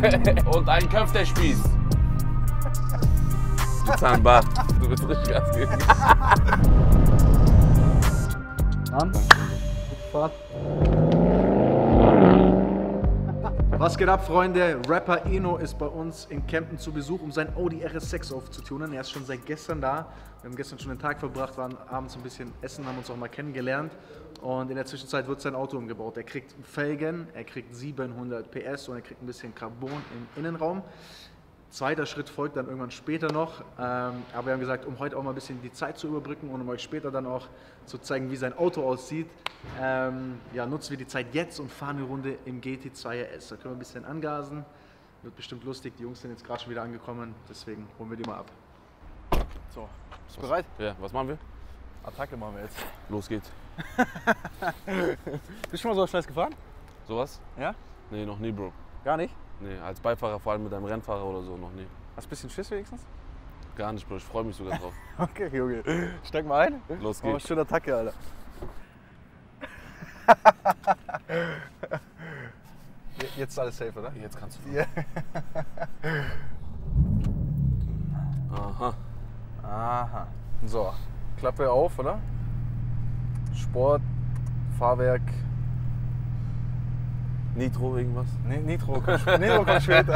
Und ein Köftespieß. Du Zahnbart. Du bist richtig Gas geben. An. Fahrt. Was geht ab, Freunde? Rapper Eno ist bei uns in Kempten zu Besuch, um sein Audi RS6 aufzutunen. Er ist schon seit gestern da. Wir haben gestern schon den Tag verbracht, waren abends ein bisschen essen, haben uns auch mal kennengelernt. Und in der Zwischenzeit wird sein Auto umgebaut. Er kriegt Felgen, er kriegt 700 PS und er kriegt ein bisschen Carbon im Innenraum. Zweiter Schritt folgt dann irgendwann später noch, aber wir haben gesagt, um heute auch mal ein bisschen die Zeit zu überbrücken und um euch später dann auch zu zeigen, wie sein Auto aussieht, ja, nutzen wir die Zeit jetzt und fahren eine Runde im GT2 RS. Da können wir ein bisschen angasen, wird bestimmt lustig, die Jungs sind jetzt gerade schon wieder angekommen, deswegen holen wir die mal ab. So, bist du bereit? Ja, was machen wir? Attacke machen wir jetzt. Los geht's. Bist du schon mal so schnell gefahren? Sowas? Ja? Nee, noch nie, Bro. Gar nicht? Nee, als Beifahrer, vor allem mit einem Rennfahrer oder so, noch nie. Hast du ein bisschen Schiss wenigstens? Gar nicht, Bro, ich freue mich sogar drauf. Okay, Junge. Steig mal ein. Los Oh, geht's. schöne Attacke, Alter. Jetzt ist alles safe, oder? Jetzt kannst du fahren. Ja. Aha. Aha. So, Klappe auf, oder? Sport, Fahrwerk. Nitro, irgendwas? Nitro kommt später.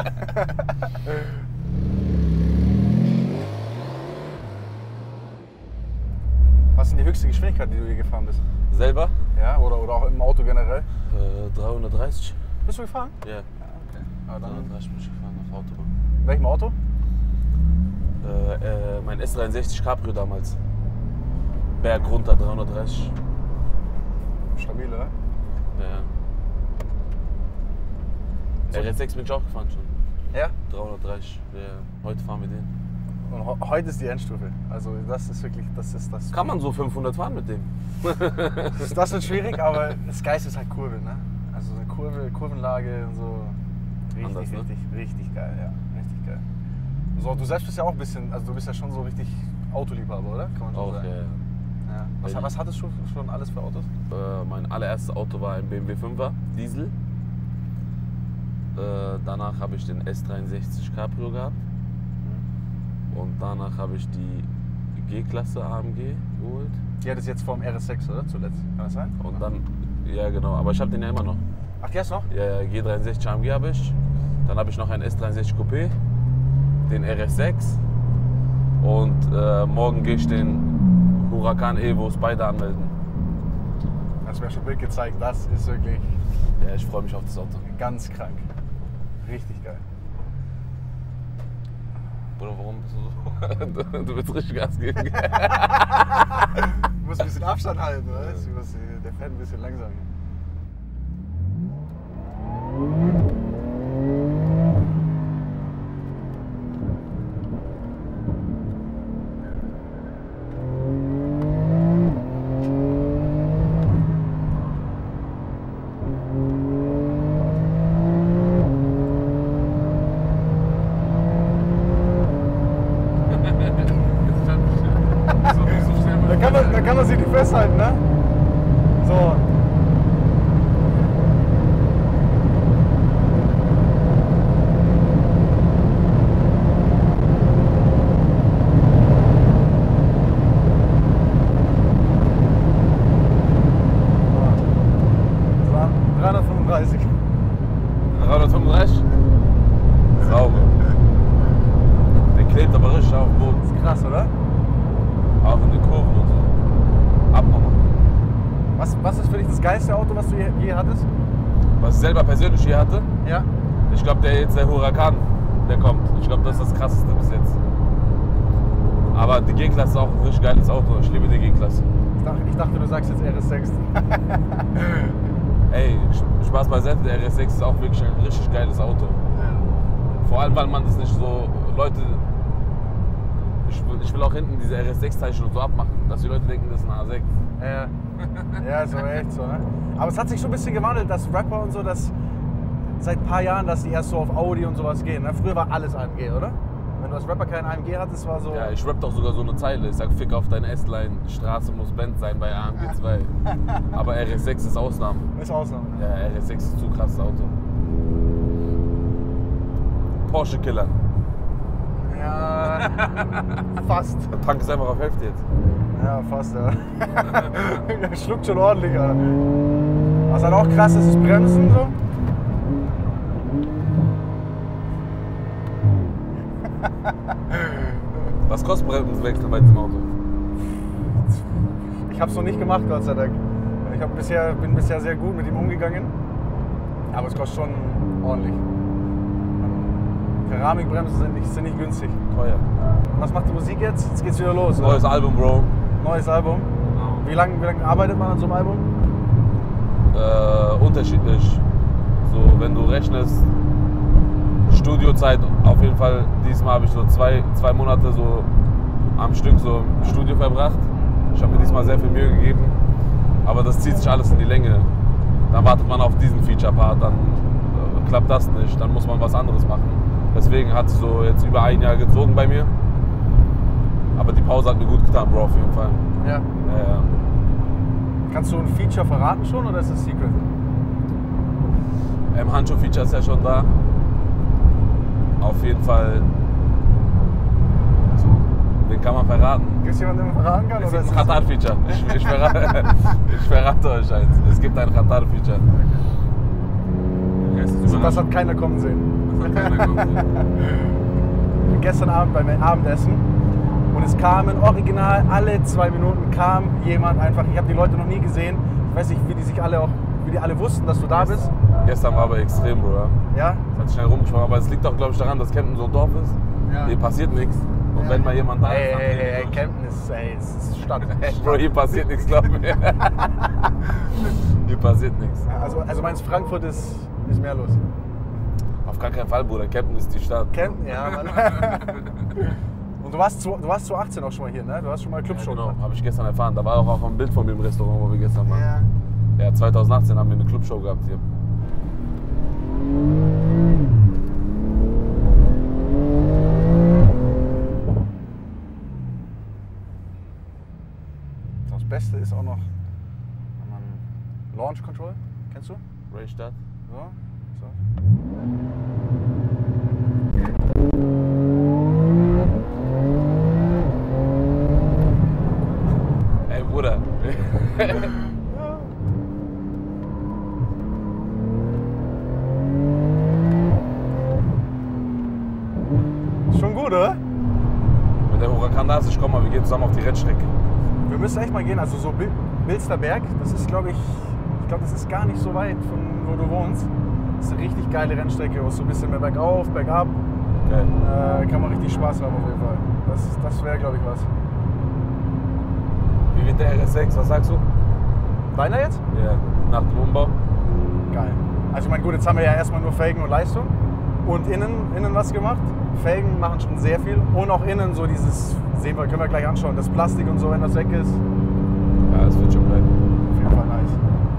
Was ist denn die höchste Geschwindigkeit, die du hier gefahren bist? Selber? Ja, oder auch im Auto generell? 330. Bist du gefahren? Ja. Ja, okay. Aber dann 330 bin ich gefahren auf Autobahn. in welchem Auto? Mein S63 Cabrio damals. Berg runter 330. Stabil, oder? Ja. RS6 bin ich auch gefahren schon. Ja. 330. Ja. Heute fahren wir den. Und heute ist die Endstufe. Also das ist wirklich, das. Kann man so 500 fahren mit dem? Das wird schwierig, aber das Geist ist halt Kurve, ne? Also eine Kurve, Kurvenlage und so. Richtig, Anders, ne? richtig geil, ja. Richtig geil. So, du selbst bist ja auch ein bisschen, also du bist ja schon so richtig Autoliebhaber, oder? Kann man schon Auch, sagen. ja. Ja. Was hattest du schon alles für Autos? Mein allererstes Auto war ein BMW 5er Diesel. Danach habe ich den S63 Cabrio gehabt. Und danach habe ich die G-Klasse AMG geholt. Die hattest jetzt vom RS6, oder? Zuletzt. Kann das sein? Und dann, ja genau, aber ich habe den ja immer noch. Ach, die hast du noch? Ja, G63 AMG habe ich. Dann habe ich noch einen S63 Coupé, den RS6. Und morgen gehe ich den Huracan Evo Spider anmelden. Hast mir schon ein Bild gezeigt. Das ist wirklich Ja, ich freue mich auf das Auto. ganz krank. Richtig geil. Bruder, warum bist du so? Du willst richtig Gas geben. Du musst ein bisschen Abstand halten, weißt du? Der fährt ein bisschen langsam. Da kann man sich nicht festhalten, ne? So. Das waren 335. 335? Sauber. Der klebt aber richtig auf dem Boden. Das ist krass, oder? Auch in den Kurven und so. Abnormal. Was ist für dich das geilste Auto, was du je hattest? Was ich selber persönlich hier hatte, Ja. ich glaube der Huracan, der kommt. Ich glaube, das ist das krasseste bis jetzt. Aber die G-Klasse ist auch ein richtig geiles Auto. Ich liebe die G-Klasse. Ich dachte, du sagst jetzt RS6. Ey, Spaß beiseite, der RS6 ist auch wirklich ein richtig geiles Auto. Vor allem, weil man das nicht so, Leute, ich will auch hinten diese RS6-Zeichen und so abmachen, dass die Leute denken, das ist ein A6. Ja, ist aber echt so, ne? Aber es hat sich schon ein bisschen gewandelt, dass Rapper und so, dass seit ein paar Jahren, dass die erst so auf Audi und sowas gehen. Ne? Früher war alles AMG, oder? Wenn du als Rapper kein AMG hattest, war so... Ja, ich rapp doch sogar so eine Zeile. Ich sag, fick auf deine S-Line, Straße muss Benz sein bei AMG 2. Aber RS6 ist Ausnahme. Ist Ausnahme. Ja, RS6 ist zu krasses Auto. Porsche killern. Ja, fast. Der Tank ist einfach auf Hälfte jetzt. Ja, fast, ja. Der schluckt schon ordentlich, Alter. Was halt auch krass ist, ist Bremsen so. Was kostet Bremsenwechsel bei diesem Auto? Ich habe es noch nicht gemacht, Gott sei Dank. Bin bisher sehr gut mit ihm umgegangen. Aber es kostet schon ordentlich. Keramikbremsen sind nicht günstig. Teuer. Was macht die Musik jetzt? Jetzt geht's wieder los. Neues oder? Album, Bro. Neues Album. Wie lange arbeitet man an so einem Album? Unterschiedlich. So, wenn du rechnest, Studiozeit auf jeden Fall. Diesmal habe ich so zwei Monate so am Stück so im Studio verbracht. Ich habe mir diesmal sehr viel Mühe gegeben. Aber das zieht sich alles in die Länge. Dann wartet man auf diesen Feature-Part, dann klappt das nicht, dann muss man was anderes machen. Deswegen hat es so jetzt über ein Jahr gezogen bei mir. Aber die Pause hat mir gut getan, Bro, auf jeden Fall. Ja. Kannst du ein Feature verraten schon oder ist es Secret? Handschuh-Feature ist ja schon da. Auf jeden Fall. So, den kann man verraten. Gibt es jemanden, den man verraten kann? Es Oder gibt ist ein Qatar-Feature. Ich verrate euch eins. Es gibt ein Qatar-Feature. das hat keiner kommen sehen. Das hat keiner kommen sehen. Gestern Abend beim Abendessen und es kamen original alle 2 Minuten kam jemand einfach. Ich habe die Leute noch nie gesehen. Ich weiß nicht, wie die alle wussten, dass du da bist. Gestern war aber extrem, Bro. Ja? Es hat schnell rumgesprochen, aber es liegt auch, glaube ich, daran, dass Kempten so ein Dorf ist. Ja. Hier passiert nichts. Und wenn mal jemand da ist, Hey, Kempten ist Stadt. Bro, hier passiert nichts, glaub mir. Hier passiert nichts. Also meinst Frankfurt ist mehr los? Auf gar keinen Fall, Bruder. Kempten ist die Stadt. Kempten, ja, Mann. Und du warst 2018 auch schon mal hier, ne? Du hast schon mal Clubshow Genau, gemacht. habe ich gestern erfahren. Da war auch ein Bild von mir im Restaurant, wo wir gestern waren. Ja. Ja, 2018 haben wir eine Clubshow gehabt hier. Das Beste ist auch noch Launch Control. Kennst du? Raystadt. So. Ey, Bruder. Schon gut, oder? Wenn der Huracan da ist, ich komm mal, wir gehen zusammen auf die Rennstrecke. Wir müssen echt mal gehen. Also so Bilsterberg, das ist, glaube ich, das ist gar nicht so weit von wo du wohnst. Das ist eine richtig geile Rennstrecke, wo es so ein bisschen mehr bergauf, bergab. Geil. Kann man richtig Spaß haben auf jeden Fall. Das wäre, glaube ich, was. Wie wird der RS6? Was sagst du? Deiner jetzt? Ja, nach dem Umbau. Geil. Also ich meine, gut, jetzt haben wir ja erstmal nur Felgen und Leistung und innen was gemacht. Felgen machen schon sehr viel und auch innen so dieses, können wir gleich anschauen, das Plastik und so, wenn das weg ist. Ja, das wird schon geil. Auf jeden Fall nice.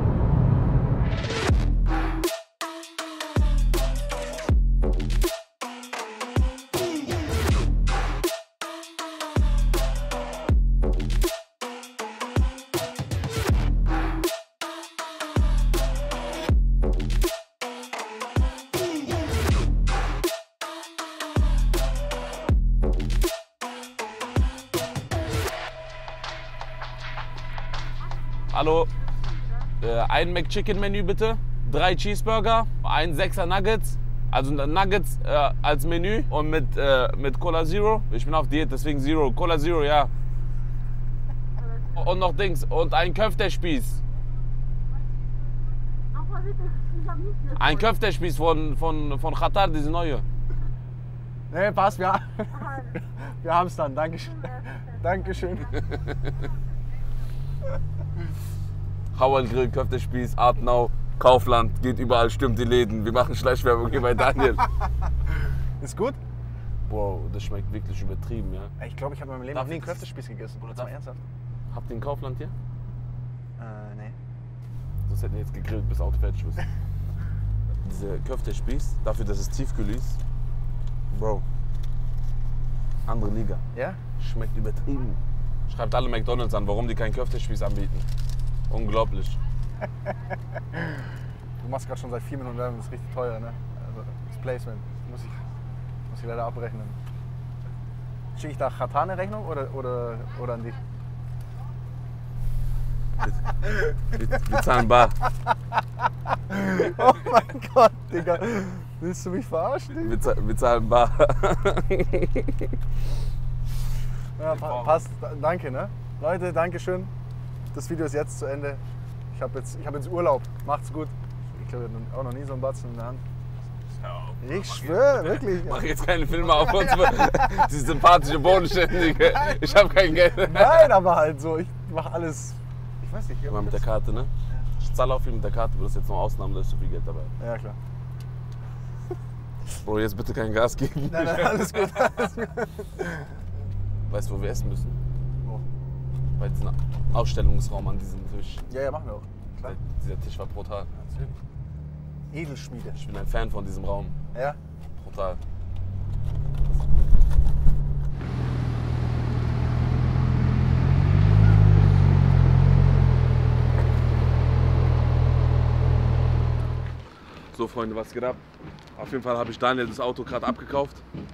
Hallo, ein McChicken-Menü bitte, 3 Cheeseburger, ein 6er Nuggets, also Nuggets als Menü und mit Cola Zero. Ich bin auf Diät, deswegen Zero, Cola Zero, ja. Und noch Dings, und ein Köftespieß. Ein Köftespieß von Qatar, diese neue. Nee, passt, wir haben es dann, Dankeschön. Dankeschön. Hauer Grill, Köftespieß, Artnau, Kaufland, geht überall, stimmt die Läden. Wir machen Schleichwerbung hier bei Daniel. Ist gut? Boah, das schmeckt wirklich übertrieben, ja. Ich glaube, ich habe in meinem Leben noch nie einen Köftespieß gegessen. Oder Jetzt mal ernsthaft? Habt ihr einen Kaufland hier? Nee. Das hätten wir jetzt gegrillt, bis Auto fertig ist. Dieser Köftespieß, dafür, dass es tiefkühl ist, Bro, andere Liga. Ja? Schmeckt übertrieben. Schreibt alle McDonalds an, warum die keinen Köftespieß anbieten. Unglaublich. Du machst gerade schon seit 4 Minuten Werbung, das ist richtig teuer, ne? Also das Placement, muss ich leider abrechnen. Schicke ich da Katar eine Rechnung oder an dich? Wir zahlen bar. Oh mein Gott, Digga. Willst du mich verarschen? Wir zahlen bar. Ja, passt. Danke, ne? Leute, danke schön. Das Video ist jetzt zu Ende. Ich hab jetzt Urlaub. Macht's gut. Ich glaube, ich habe auch noch nie so einen Batzen in der Hand. Ich schwöre, wirklich. Mach jetzt keine Filme auf uns. Die sympathische Bodenständige. Ich habe kein Geld. Nein, aber halt so. Ich mache alles. Ich weiß nicht. Mal mit der Karte, ne? Ich zahle auch viel mit der Karte, aber das ist jetzt noch Ausnahmen, da ist so viel Geld dabei. Ja, klar. Bro, jetzt bitte kein Gas geben. Nein, alles gut. Weißt du, wo wir essen müssen? Wo? Bei diesem Ausstellungsraum an diesem Tisch. Ja, machen wir auch. Klar. Dieser Tisch war brutal. Natürlich. Edelschmiede. Ich bin ein Fan von diesem Raum. Ja. Brutal. So Freunde, was geht ab? Auf jeden Fall habe ich Daniel das Auto gerade abgekauft.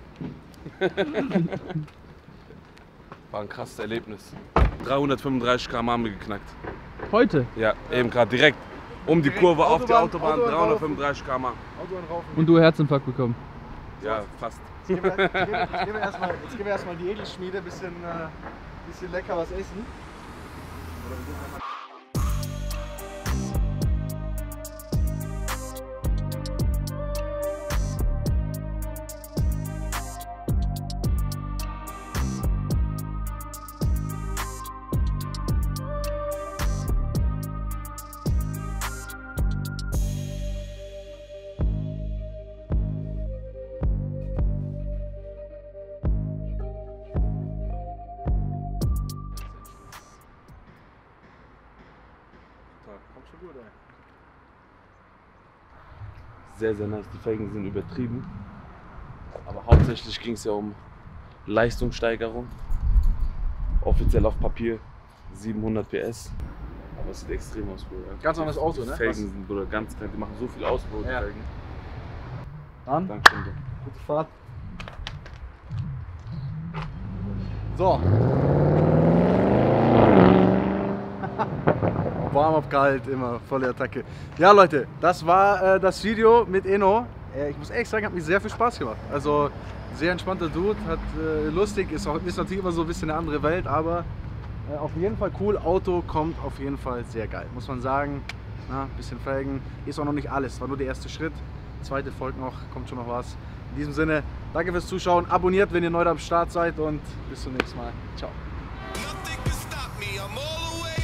War ein krasses Erlebnis. 335 km haben wir geknackt. Heute? Ja, eben gerade direkt um die Kurve auf die Autobahn, Autobahn 335 km. Und du Herzinfarkt bekommen? Ja, fast. Jetzt gehen wir erstmal die Edelschmiede, bisschen lecker was essen. Kommt schon gut, ey. Sehr, sehr nice. Die Felgen sind übertrieben. Aber hauptsächlich ging es ja um Leistungssteigerung. Offiziell auf Papier 700 PS. Aber es sieht extrem aus, Bruder. Ganz anderes Auto, Die ne? Felgen sind, Bruder, ganz klein. Die machen so viel aus, Bruder, die Ja. Felgen. Dann, Dankeschön, Bruder. gute Fahrt. So. Warm up kalt, immer volle Attacke. Ja Leute, das war das Video mit Eno. Ich muss ehrlich sagen, hat mir sehr viel Spaß gemacht. Also sehr entspannter Dude, hat lustig, ist natürlich immer so ein bisschen eine andere Welt, aber auf jeden Fall cool. Auto kommt auf jeden Fall sehr geil, muss man sagen. Na, bisschen Felgen, ist auch noch nicht alles, war nur der erste Schritt. Zweite folgt noch, kommt schon noch was. In diesem Sinne, danke fürs Zuschauen, abonniert, wenn ihr neu am Start seid und bis zum nächsten Mal. Ciao. Nothing can stop me. I'm all the way